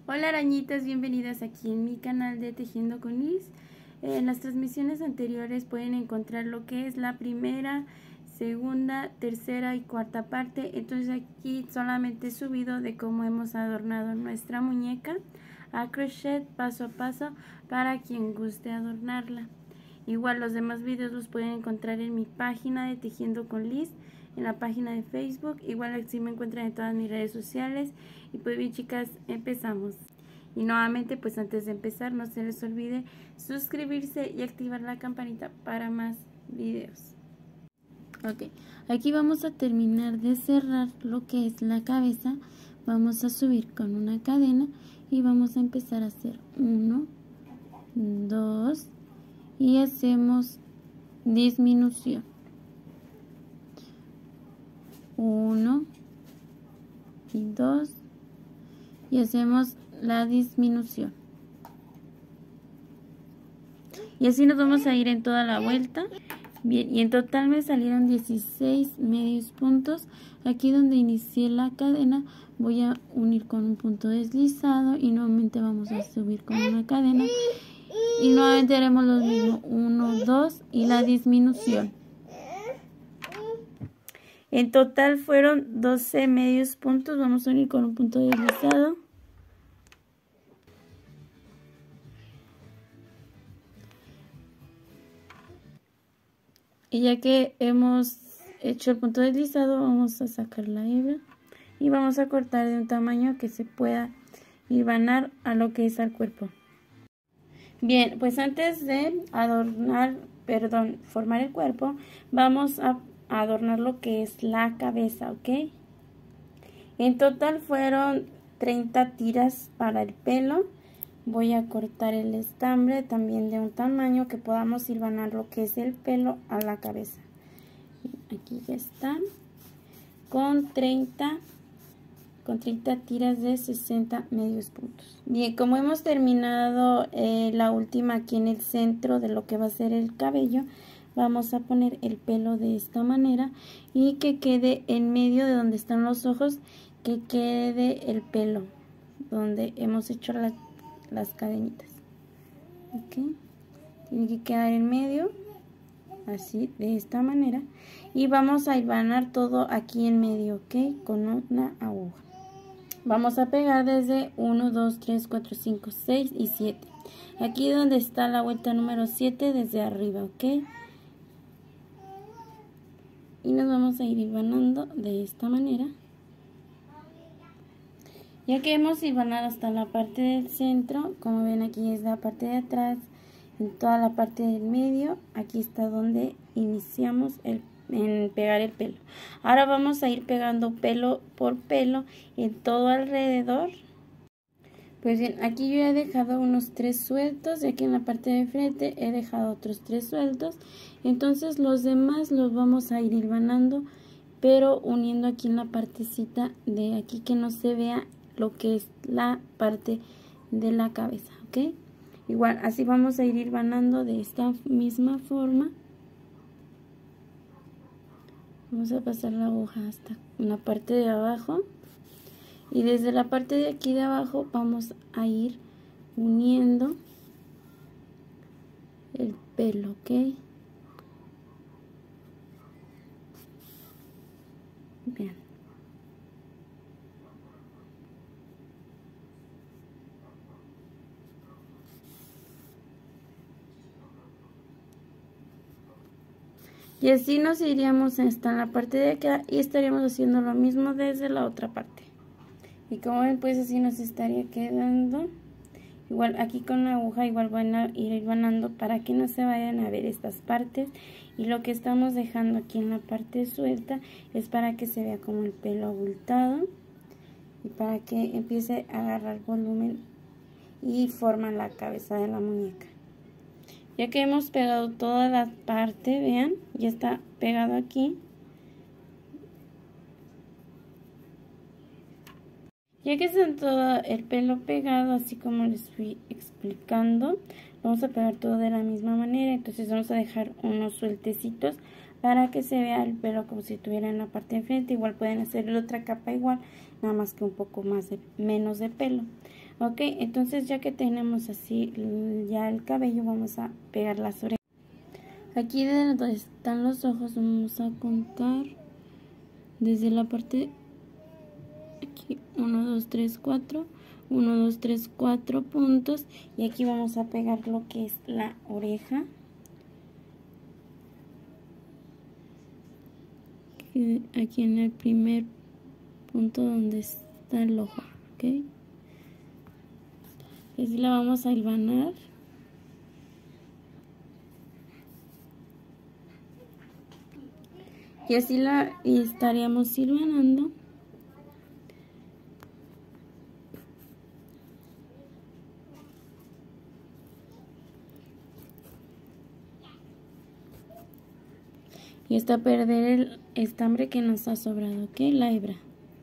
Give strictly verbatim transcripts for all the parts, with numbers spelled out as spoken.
Hola arañitas, bienvenidas aquí en mi canal de Tejiendo con Liz. En las transmisiones anteriores pueden encontrar lo que es la primera, segunda, tercera y cuarta parte. Entonces aquí solamente he subido de cómo hemos adornado nuestra muñeca a crochet paso a paso para quien guste adornarla. Igual los demás videos los pueden encontrar en mi página de Tejiendo con Liz, en la página de Facebook. Igual así me encuentran en todas mis redes sociales. Y pues bien, chicas, empezamos. Y nuevamente, pues antes de empezar, no se les olvide suscribirse y activar la campanita para más videos. Ok, aquí vamos a terminar de cerrar lo que es la cabeza. Vamos a subir con una cadena y vamos a empezar a hacer uno, dos y hacemos disminución. Uno y dos y hacemos la disminución. Y así nos vamos a ir en toda la vuelta. Bien, y en total me salieron dieciséis medios puntos. Aquí donde inicié la cadena voy a unir con un punto deslizado y nuevamente vamos a subir con una cadena y nuevamente haremos lo mismo, uno, dos y la disminución. En total fueron doce medios puntos. Vamos a unir con un punto deslizado. Y ya que hemos hecho el punto deslizado, vamos a sacar la hebra y vamos a cortar de un tamaño que se pueda hilvanar a lo que es al cuerpo. Bien, pues antes de adornar, perdón, formar el cuerpo, vamos a adornar lo que es la cabeza, ¿ok? En total fueron treinta tiras para el pelo. Voy a cortar el estambre también de un tamaño que podamos hilvanar lo que es el pelo a la cabeza. Aquí ya está. Con treinta, con treinta tiras de sesenta medios puntos. Bien, como hemos terminado eh, la última aquí en el centro de lo que va a ser el cabello, vamos a poner el pelo de esta manera y que quede en medio de donde están los ojos, que quede el pelo donde hemos hecho la las cadenitas. Ok, tiene que quedar en medio así, de esta manera, y vamos a hilvanar todo aquí en medio, ok, con una aguja. Vamos a pegar desde uno, dos, tres, cuatro, cinco, seis y siete, aquí donde está la vuelta número siete, desde arriba, ok, y nos vamos a ir hilvanando de esta manera. Ya que hemos hilvanado hasta la parte del centro, como ven aquí es la parte de atrás, en toda la parte del medio, aquí está donde iniciamos el, en pegar el pelo. Ahora vamos a ir pegando pelo por pelo en todo alrededor. Pues bien, aquí yo he dejado unos tres sueltos, y aquí en la parte de frente he dejado otros tres sueltos. Entonces los demás los vamos a ir hilvanando, pero uniendo aquí en la partecita de aquí, que no se vea lo que es la parte de la cabeza, ok. Igual así vamos a ir hilvanando de esta misma forma. Vamos a pasar la aguja hasta la parte de abajo y desde la parte de aquí de abajo vamos a ir uniendo el pelo, ok. Bien. Y así nos iríamos hasta la parte de acá y estaríamos haciendo lo mismo desde la otra parte. Y como ven, pues así nos estaría quedando. Igual aquí con la aguja igual van a ir hilvanando para que no se vayan a ver estas partes. Y lo que estamos dejando aquí en la parte suelta es para que se vea como el pelo abultado y para que empiece a agarrar volumen y forma la cabeza de la muñeca. Ya que hemos pegado toda la parte, vean, ya está pegado aquí. Ya que está todo el pelo pegado, así como les fui explicando, vamos a pegar todo de la misma manera. Entonces vamos a dejar unos sueltecitos para que se vea el pelo como si estuviera en la parte de frente. Igual pueden hacer la otra capa igual, nada más que un poco más de, menos de pelo. Ok, entonces ya que tenemos así ya el cabello, vamos a pegar las orejas. Aquí de donde están los ojos vamos a contar desde la parte aquí uno, dos, tres, cuatro, uno, dos, tres, cuatro puntos, y aquí vamos a pegar lo que es la oreja. Aquí en el primer punto donde está el ojo, ok, y así la vamos a hilvanar. Y así la estaríamos hilvanando. Y hasta perder el estambre que nos ha sobrado, ok, la hebra.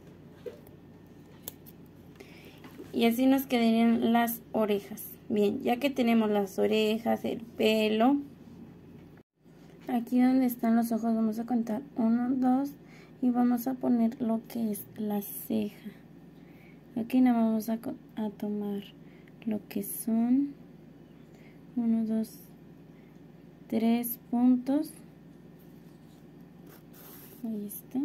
Y así nos quedarían las orejas. Bien, ya que tenemos las orejas, el pelo, aquí donde están los ojos vamos a contar uno, dos, y vamos a poner lo que es la ceja. Aquí nos vamos a, a tomar lo que son uno, dos, tres puntos. Ahí está.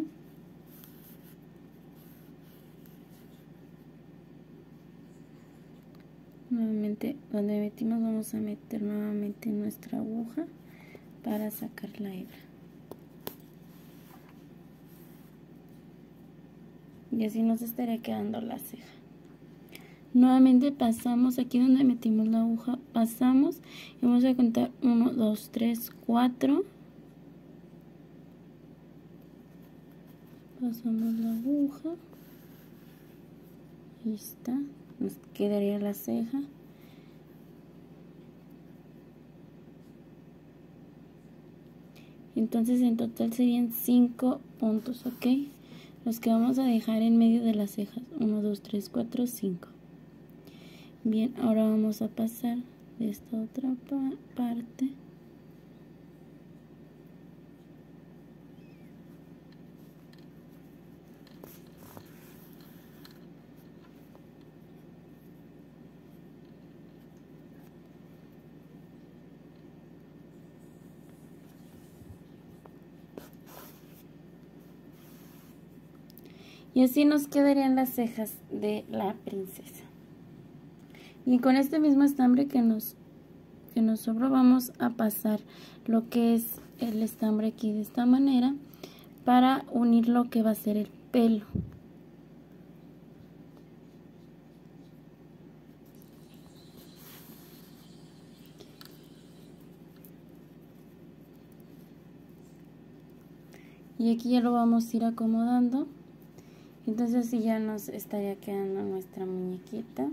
Nuevamente donde metimos vamos a meter nuevamente nuestra aguja para sacar la hebra. Y así nos estaría quedando la ceja. Nuevamente pasamos aquí donde metimos la aguja, pasamos y vamos a contar uno, dos, tres, cuatro. Pasamos la aguja. Ahí está. Nos quedaría la ceja. Entonces en total serían cinco puntos, ok. Los que vamos a dejar en medio de las cejas. uno, dos, tres, cuatro, cinco. Bien, ahora vamos a pasar de esta otra parte. Y así nos quedarían las cejas de la princesa. Y con este mismo estambre que nos, que nos sobró vamos a pasar lo que es el estambre aquí de esta manera para unir lo que va a ser el pelo. Y aquí ya lo vamos a ir acomodando. Entonces así ya nos estaría quedando nuestra muñequita.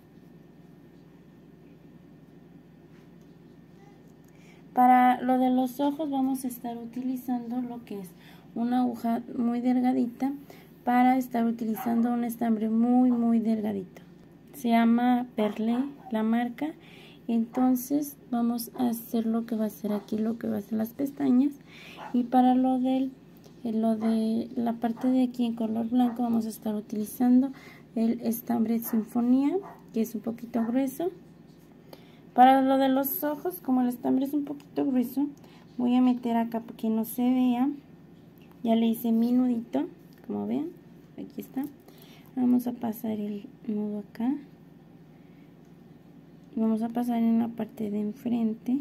Para lo de los ojos vamos a estar utilizando lo que es una aguja muy delgadita para estar utilizando un estambre muy muy delgadito. Se llama Perlé la marca. Entonces vamos a hacer lo que va a ser aquí, lo que va a ser las pestañas. Y para lo del lo de la parte de aquí en color blanco vamos a estar utilizando el estambre Sinfonía, que es un poquito grueso. Para lo de los ojos, como el estambre es un poquito grueso, voy a meter acá para que no se vea. Ya le hice mi nudito, como ven, aquí está. Vamos a pasar el nudo acá. Vamos a pasar en la parte de enfrente.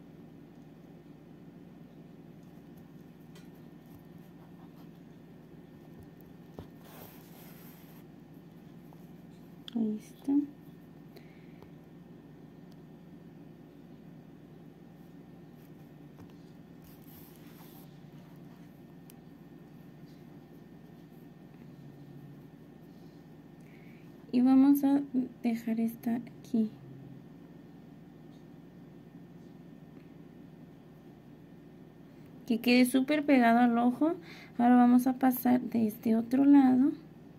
Ahí está. Y vamos a dejar esta aquí. Que quede súper pegado al ojo. Ahora vamos a pasar de este otro lado.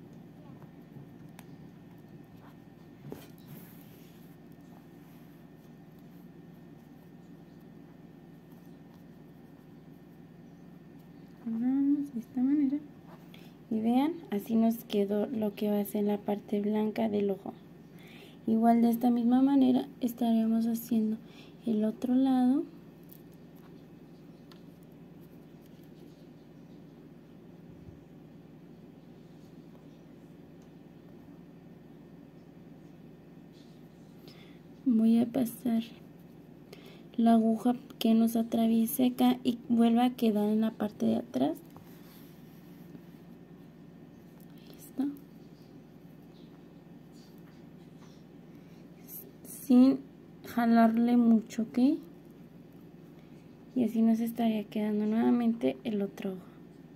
Vamos de esta manera. Y vean, así nos quedó lo que va a ser la parte blanca del ojo. Igual de esta misma manera estaremos haciendo el otro lado. Voy a pasar la aguja que nos atraviese acá y vuelva a quedar en la parte de atrás. Ahí está. Sin jalarle mucho, ¿ok? Y así nos estaría quedando nuevamente el otro ojo.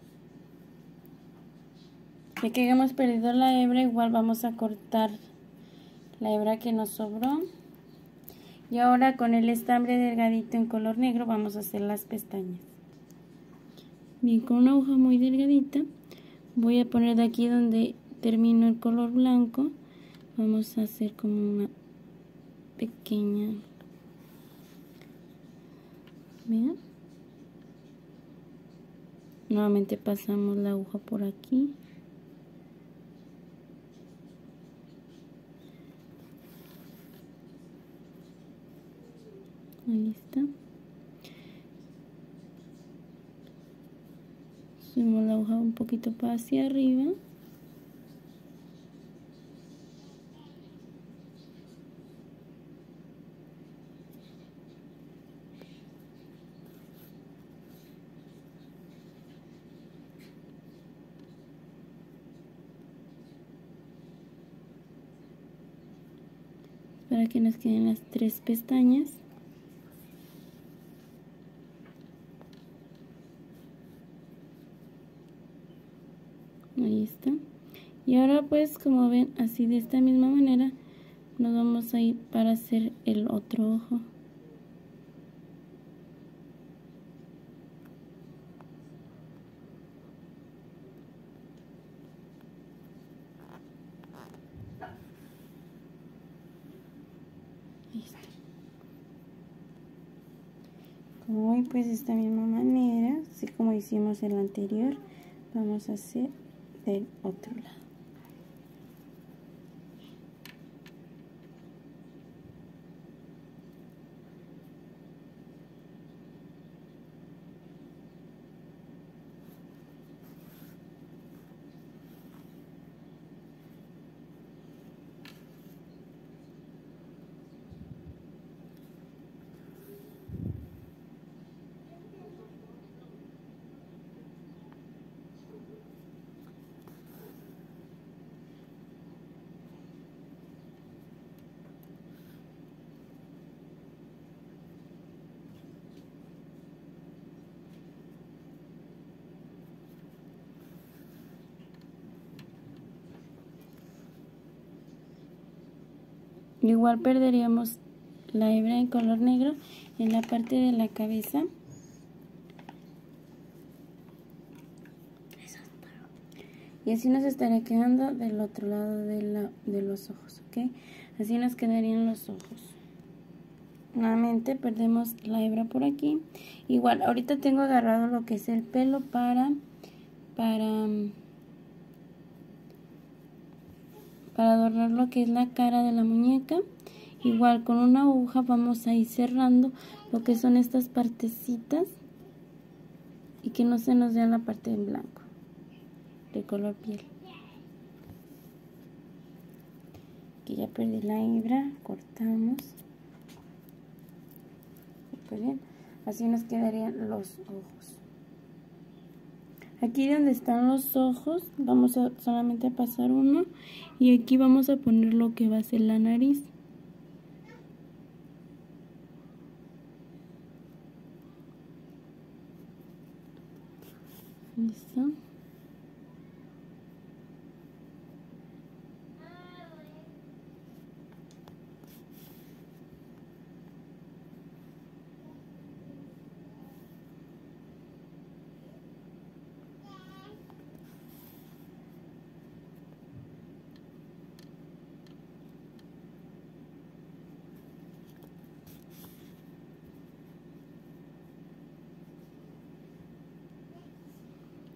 Ya que hemos perdido la hebra, igual vamos a cortar la hebra que nos sobró. Y ahora con el estambre delgadito en color negro vamos a hacer las pestañas. Bien, con una aguja muy delgadita voy a poner de aquí donde termino el color blanco. Vamos a hacer como una pequeña... Vean. Nuevamente pasamos la aguja por aquí. Ahí está. Subimos la aguja un poquito para hacia arriba. Para que nos queden las tres pestañas. Ahí está. Y ahora pues como ven, así de esta misma manera nos vamos a ir para hacer el otro ojo. Listo. Como ven, pues de esta misma manera, así como hicimos el anterior, vamos a hacer del otro lado. Igual perderíamos la hebra en color negro en la parte de la cabeza. Y así nos estaría quedando del otro lado de, la, de los ojos, ¿ok? Así nos quedarían los ojos. Nuevamente perdemos la hebra por aquí. Igual, ahorita tengo agarrado lo que es el pelo para... para para adornar lo que es la cara de la muñeca. Igual con una aguja vamos a ir cerrando lo que son estas partecitas y que no se nos vea la parte en blanco de color piel. Aquí ya perdí la hebra, cortamos. Súper bien. Así nos quedarían los ojos. Aquí donde están los ojos vamos a solamente a pasar uno y aquí vamos a poner lo que va a ser la nariz. ¿Listo?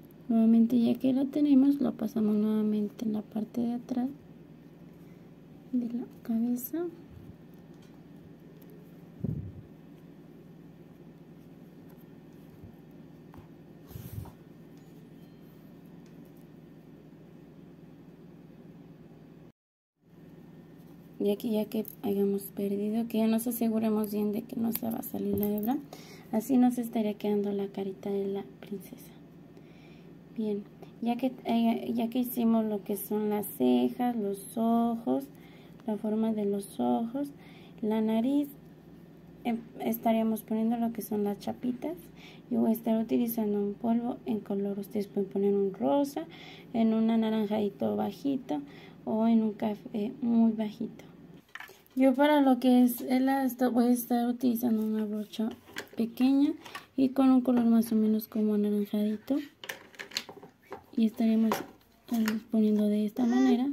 Nuevamente, ya que lo tenemos, lo pasamos nuevamente en la parte de atrás de la cabeza. Y aquí ya que hayamos perdido, que ya nos aseguremos bien de que no se va a salir la hebra, así nos estaría quedando la carita de la princesa. Bien, ya que, eh, ya que hicimos lo que son las cejas, los ojos, la forma de los ojos, la nariz, eh, estaríamos poniendo lo que son las chapitas. Yo voy a estar utilizando un polvo en color, ustedes pueden poner un rosa, en un anaranjadito bajito o en un café muy bajito. Yo para lo que es el asta voy a estar utilizando una brocha pequeña y con un color más o menos como anaranjadito. Y estaremos poniendo de esta manera.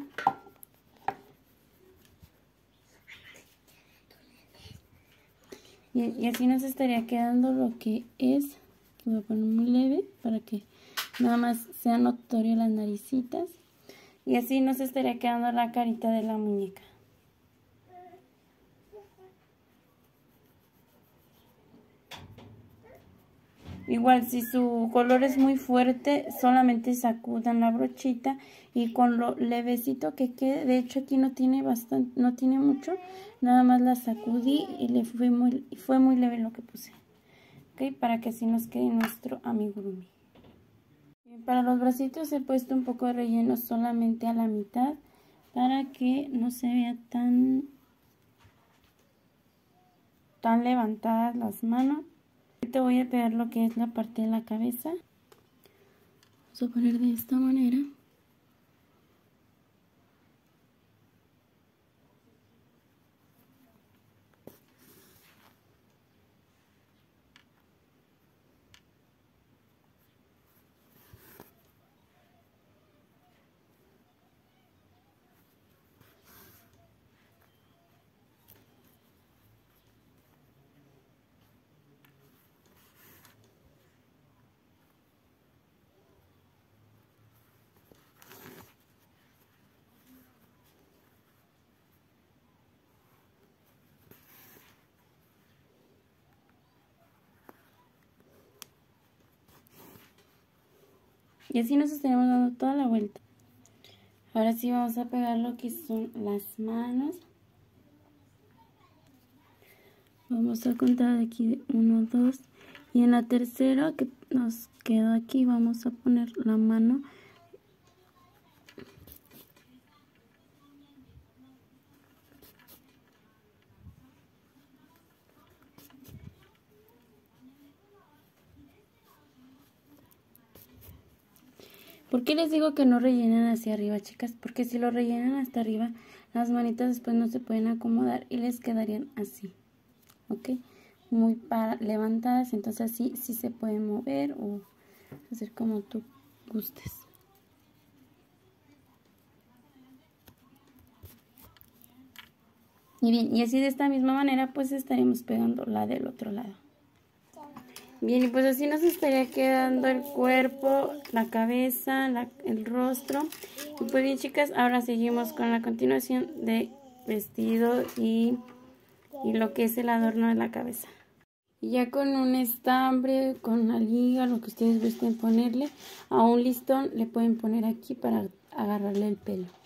Y, y así nos estaría quedando lo que es. Voy a poner muy leve para que nada más sea notorio las naricitas. Y así nos estaría quedando la carita de la muñeca. Igual si su color es muy fuerte, solamente sacudan la brochita y con lo levecito que quede, de hecho aquí no tiene bastante, no tiene mucho, nada más la sacudí y le fue muy, fue muy leve lo que puse. Ok, para que así nos quede nuestro amigurumi. Para los bracitos he puesto un poco de relleno solamente a la mitad para que no se vea tan, tan levantadas las manos. Te voy a pegar lo que es la parte de la cabeza. Vamos a poner de esta manera. Y así nos estaremos dando toda la vuelta. Ahora sí vamos a pegar lo que son las manos. Vamos a contar de aquí de uno, dos. Y en la tercera que nos quedó aquí vamos a poner la mano. ¿Por qué les digo que no rellenen hacia arriba, chicas? Porque si lo rellenan hasta arriba, las manitas después no se pueden acomodar y les quedarían así, ¿ok? Muy para levantadas, entonces así sí se pueden mover o hacer como tú gustes. Y bien, y así de esta misma manera pues estaremos pegando la del otro lado. Bien, y pues así nos estaría quedando el cuerpo, la cabeza, la, el rostro. Y pues bien, chicas, ahora seguimos con la continuación de vestido y, y lo que es el adorno de la cabeza. Y ya con un estambre, con una liga, lo que ustedes gusten ponerle, a un listón le pueden poner aquí para agarrarle el pelo.